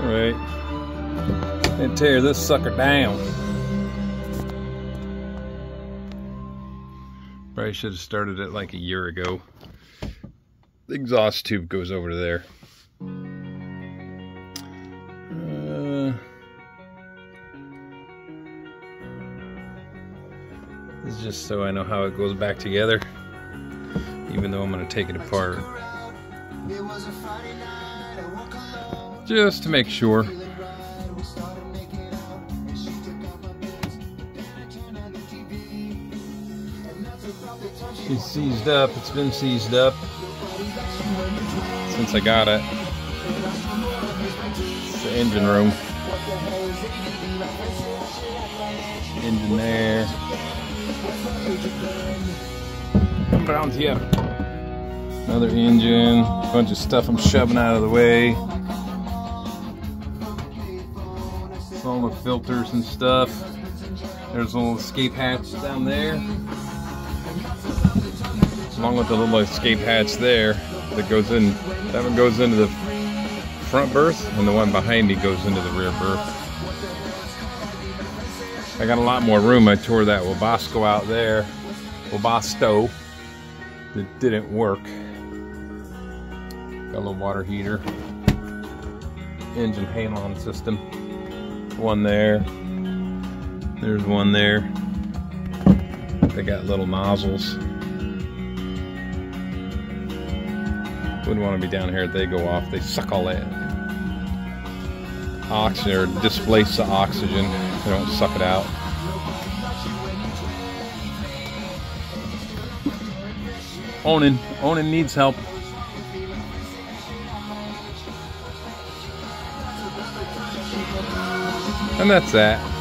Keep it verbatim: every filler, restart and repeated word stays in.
Alright. And tear this sucker down. Probably should have started it like a year ago. The exhaust tube goes over to there. Uh, this is just so I know how it goes back together, even though I'm going to take it apart. Just to make sure. She's seized up. It's been seized up since I got it. It's the engine room. Engine there. Come around here. Another engine. A bunch of stuff I'm shoving out of the way. All the filters and stuff. There's a little escape hatch down there. Along with the little escape hatch there that goes in, that one goes into the front berth, and the one behind me goes into the rear berth. I got a lot more room. I tore that Webasto out there, Webasto, that didn't work. Got a little water heater, engine halon system, one there, there's one there. They got little nozzles. Wouldn't want to be down here if they go off. They suck all that oxygen, or displace the oxygen. They don't suck it out. Onan, Onan needs help. And that's that.